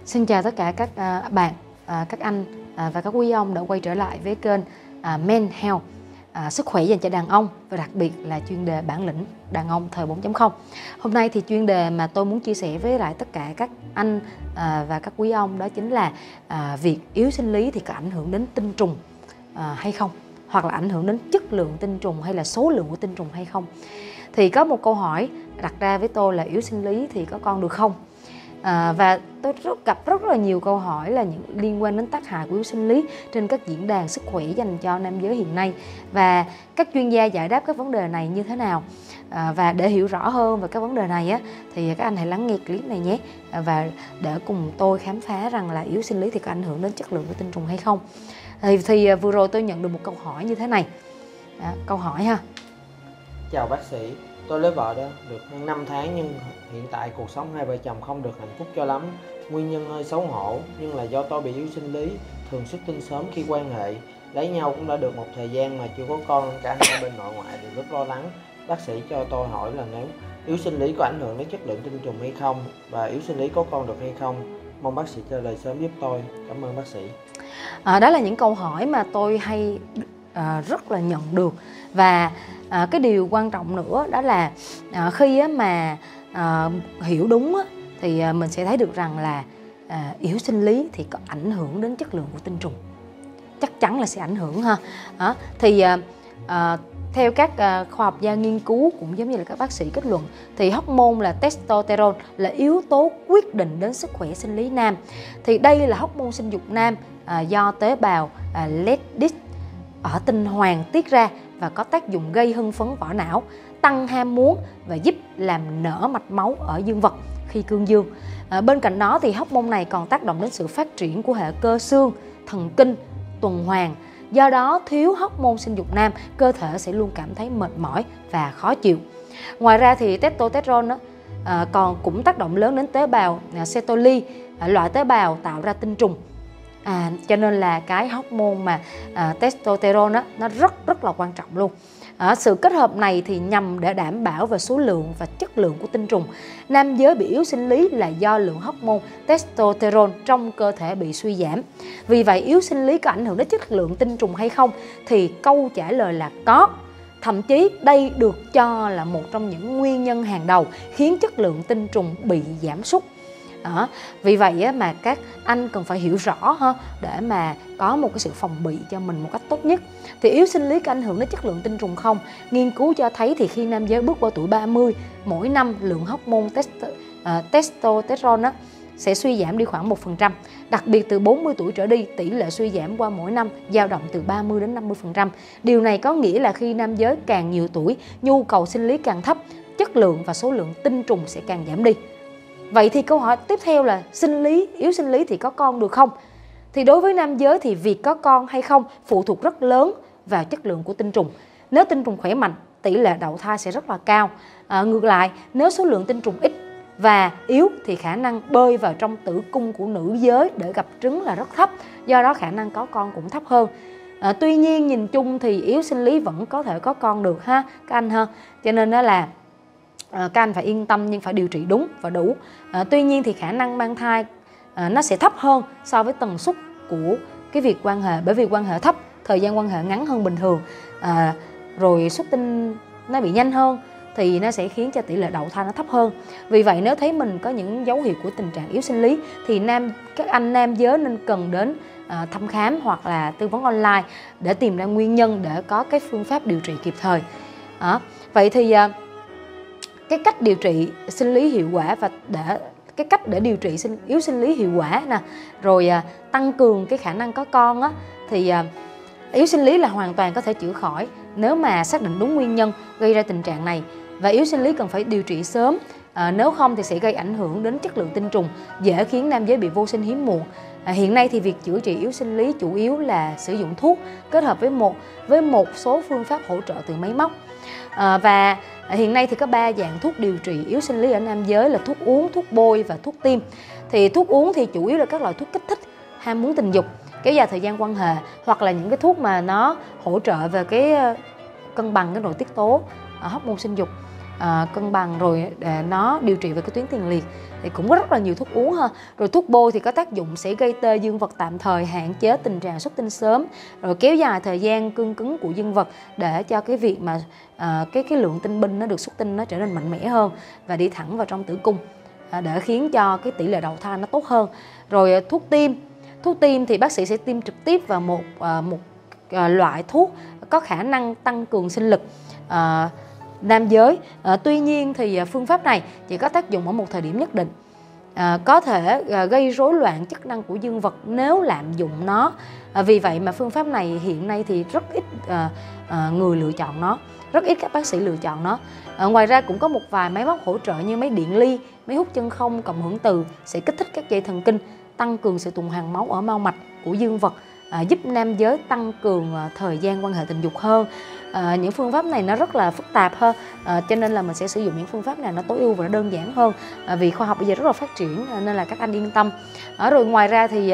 Xin chào tất cả các bạn, các anh và các quý ông đã quay trở lại với kênh Men Health, sức khỏe dành cho đàn ông và đặc biệt là chuyên đề bản lĩnh đàn ông thời 4.0. Hôm nay thì chuyên đề mà tôi muốn chia sẻ với lại tất cả các anh và các quý ông đó chính là việc yếu sinh lý thì có ảnh hưởng đến tinh trùng hay không, hoặc là ảnh hưởng đến chất lượng tinh trùng hay là số lượng của tinh trùng hay không. Thì có một câu hỏi đặt ra với tôi là yếu sinh lý thì có con được không? Và tôi gặp rất là nhiều câu hỏi là những liên quan đến tác hại của yếu sinh lý trên các diễn đàn sức khỏe dành cho nam giới hiện nay, và các chuyên gia giải đáp các vấn đề này như thế nào. Và để hiểu rõ hơn về các vấn đề này á, thì các anh hãy lắng nghe clip này nhé, và để cùng tôi khám phá rằng là yếu sinh lý thì có ảnh hưởng đến chất lượng của tinh trùng hay không. Thì vừa rồi tôi nhận được một câu hỏi như thế này. Câu hỏi ha: chào bác sĩ, tôi lấy vợ đã được hơn 5 tháng nhưng hiện tại cuộc sống hai vợ chồng không được hạnh phúc cho lắm. Nguyên nhân hơi xấu hổ nhưng là do tôi bị yếu sinh lý, thường xuất tinh sớm khi quan hệ. Lấy nhau cũng đã được một thời gian mà chưa có con, cả hai bên nội ngoại đều rất lo lắng. Bác sĩ cho tôi hỏi là nếu yếu sinh lý có ảnh hưởng đến chất lượng tinh trùng hay không, và yếu sinh lý có con được hay không. Mong bác sĩ trả lời sớm giúp tôi. Cảm ơn bác sĩ. Đó là những câu hỏi mà tôi hay rất là nhận được. Và cái điều quan trọng nữa đó là khi mà hiểu đúng thì mình sẽ thấy được rằng là yếu sinh lý thì có ảnh hưởng đến chất lượng của tinh trùng, chắc chắn là sẽ ảnh hưởng ha. Thì theo các khoa học gia nghiên cứu cũng giống như là các bác sĩ kết luận thì hormone là testosterone là yếu tố quyết định đến sức khỏe sinh lý nam. Thì đây là hormone sinh dục nam do tế bào Leydig ở tinh hoàng tiết ra và có tác dụng gây hưng phấn vỏ não, tăng ham muốn và giúp làm nở mạch máu ở dương vật khi cương dương. Bên cạnh đó thì hormone này còn tác động đến sự phát triển của hệ cơ xương, thần kinh, tuần hoàn. Do đó thiếu hormone sinh dục nam, cơ thể sẽ luôn cảm thấy mệt mỏi và khó chịu. Ngoài ra thì testosterone còn cũng tác động lớn đến tế bào Sertoli, loại tế bào tạo ra tinh trùng. Cho nên là cái hormone mà testosterone nó rất là quan trọng luôn. Sự kết hợp này thì nhằm để đảm bảo về số lượng và chất lượng của tinh trùng. Nam giới bị yếu sinh lý là do lượng hormone testosterone trong cơ thể bị suy giảm. Vì vậy yếu sinh lý có ảnh hưởng đến chất lượng tinh trùng hay không thì câu trả lời là có. Thậm chí đây được cho là một trong những nguyên nhân hàng đầu khiến chất lượng tinh trùng bị giảm sút. Vì vậy mà các anh cần phải hiểu rõ để mà có một cái sự phòng bị cho mình một cách tốt nhất. Thì yếu sinh lý có ảnh hưởng đến chất lượng tinh trùng không? Nghiên cứu cho thấy thì khi nam giới bước qua tuổi 30, mỗi năm lượng hormone testosterone sẽ suy giảm đi khoảng 1%. Đặc biệt từ 40 tuổi trở đi, tỷ lệ suy giảm qua mỗi năm dao động từ 30 đến 50%. Điều này có nghĩa là khi nam giới càng nhiều tuổi, nhu cầu sinh lý càng thấp, chất lượng và số lượng tinh trùng sẽ càng giảm đi. Vậy thì câu hỏi tiếp theo là yếu sinh lý thì có con được không? Thì đối với nam giới thì việc có con hay không phụ thuộc rất lớn vào chất lượng của tinh trùng. Nếu tinh trùng khỏe mạnh, tỷ lệ đậu thai sẽ rất là cao. Ngược lại, nếu số lượng tinh trùng ít và yếu thì khả năng bơi vào trong tử cung của nữ giới để gặp trứng là rất thấp. Do đó khả năng có con cũng thấp hơn. Tuy nhiên nhìn chung thì yếu sinh lý vẫn có thể có con được ha các anh ha. Cho nên đó là các anh phải yên tâm nhưng phải điều trị đúng và đủ. Tuy nhiên thì khả năng mang thai nó sẽ thấp hơn so với tần suất của cái việc quan hệ, bởi vì quan hệ thấp, thời gian quan hệ ngắn hơn bình thường, rồi xuất tinh nó bị nhanh hơn thì nó sẽ khiến cho tỷ lệ đậu thai nó thấp hơn. Vì vậy nếu thấy mình có những dấu hiệu của tình trạng yếu sinh lý thì các anh nam giới nên cần đến thăm khám hoặc là tư vấn online để tìm ra nguyên nhân để có cái phương pháp điều trị kịp thời. Vậy thì cái cách điều trị sinh lý hiệu quả và cái cách để điều trị yếu sinh lý hiệu quả nè, rồi tăng cường cái khả năng có con thì yếu sinh lý là hoàn toàn có thể chữa khỏi nếu mà xác định đúng nguyên nhân gây ra tình trạng này, và yếu sinh lý cần phải điều trị sớm. Nếu không thì sẽ gây ảnh hưởng đến chất lượng tinh trùng, dễ khiến nam giới bị vô sinh hiếm muộn. Hiện nay thì việc chữa trị yếu sinh lý chủ yếu là sử dụng thuốc kết hợp với một số phương pháp hỗ trợ từ máy móc. Và hiện nay thì có 3 dạng thuốc điều trị yếu sinh lý ở nam giới là thuốc uống, thuốc bôi và thuốc tiêm. Thì thuốc uống thì chủ yếu là các loại thuốc kích thích ham muốn tình dục, kéo dài thời gian quan hệ, hoặc là những cái thuốc mà nó hỗ trợ về cái cân bằng cái nội tiết tố hormone sinh dục. cân bằng, rồi nó điều trị về cái tuyến tiền liệt thì cũng có rất là nhiều thuốc uống ha. Rồi thuốc bôi thì có tác dụng sẽ gây tê dương vật tạm thời, hạn chế tình trạng xuất tinh sớm, rồi kéo dài thời gian cương cứng của dương vật để cho cái việc mà cái lượng tinh binh nó được xuất tinh nó trở nên mạnh mẽ hơn và đi thẳng vào trong tử cung, để khiến cho cái tỷ lệ đậu thai nó tốt hơn. Rồi thuốc tiêm thì bác sĩ sẽ tiêm trực tiếp vào một loại thuốc có khả năng tăng cường sinh lực nam giới. Tuy nhiên thì phương pháp này chỉ có tác dụng ở một thời điểm nhất định, có thể gây rối loạn chức năng của dương vật nếu lạm dụng nó. Vì vậy mà phương pháp này hiện nay thì rất ít người lựa chọn nó, rất ít các bác sĩ lựa chọn nó. Ngoài ra cũng có một vài máy móc hỗ trợ như máy điện ly, máy hút chân không, cộng hưởng từ sẽ kích thích các dây thần kinh, tăng cường sự tuần hoàn máu ở mao mạch của dương vật, giúp nam giới tăng cường thời gian quan hệ tình dục hơn. Những phương pháp này nó rất là phức tạp hơn, cho nên là mình sẽ sử dụng những phương pháp này nó tối ưu và nó đơn giản hơn, vì khoa học bây giờ rất là phát triển nên là các anh yên tâm. Rồi ngoài ra thì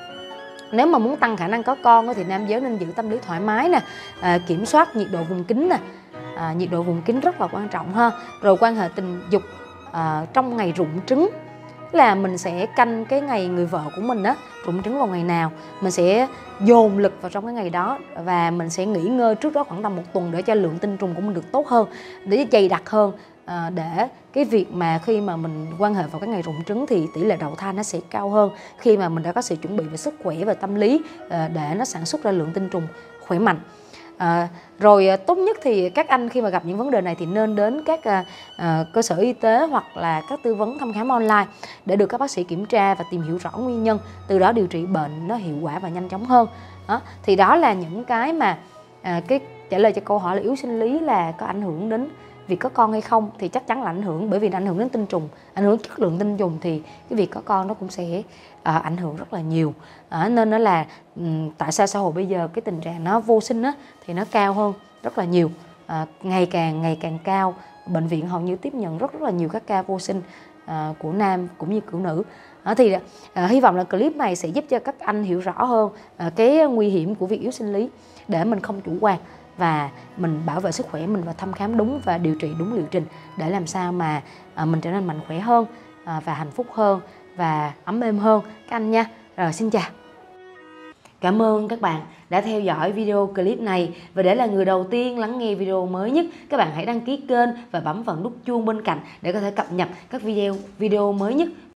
nếu mà muốn tăng khả năng có con thì nam giới nên giữ tâm lý thoải mái nè, kiểm soát nhiệt độ vùng kính nè, nhiệt độ vùng kính rất là quan trọng ha. Rồi quan hệ tình dục trong ngày rụng trứng, là mình sẽ canh cái ngày người vợ của mình á rụng trứng vào ngày nào, mình sẽ dồn lực vào trong cái ngày đó và mình sẽ nghỉ ngơi trước đó khoảng tầm 1 tuần để cho lượng tinh trùng của mình được tốt hơn, để dày đặc hơn, để cái việc mà khi mà mình quan hệ vào cái ngày rụng trứng thì tỷ lệ đậu thai nó sẽ cao hơn khi mà mình đã có sự chuẩn bị về sức khỏe và tâm lý để nó sản xuất ra lượng tinh trùng khỏe mạnh. Rồi tốt nhất thì các anh khi mà gặp những vấn đề này thì nên đến các cơ sở y tế hoặc là các tư vấn thăm khám online để được các bác sĩ kiểm tra và tìm hiểu rõ nguyên nhân, từ đó điều trị bệnh nó hiệu quả và nhanh chóng hơn. Thì đó là những cái mà cái trả lời cho câu hỏi là yếu sinh lý là có ảnh hưởng đến việc có con hay không, thì chắc chắn là ảnh hưởng, bởi vì nó ảnh hưởng đến tinh trùng, ảnh hưởng chất lượng tinh trùng thì cái việc có con nó cũng sẽ ảnh hưởng rất là nhiều. Nên nó là tại sao xã hội bây giờ cái tình trạng nó vô sinh á, thì nó cao hơn rất là nhiều, ngày càng cao. Bệnh viện hầu như tiếp nhận rất là nhiều các ca vô sinh của nam cũng như của nữ. Thì hy vọng là clip này sẽ giúp cho các anh hiểu rõ hơn cái nguy hiểm của việc yếu sinh lý, để mình không chủ quan và mình bảo vệ sức khỏe mình và thăm khám đúng và điều trị đúng liệu trình, để làm sao mà mình trở nên mạnh khỏe hơn và hạnh phúc hơn và ấm êm hơn các anh nha. Rồi, xin chào. Cảm ơn các bạn đã theo dõi video clip này, và để là người đầu tiên lắng nghe video mới nhất, các bạn hãy đăng ký kênh và bấm vào nút chuông bên cạnh để có thể cập nhật các video mới nhất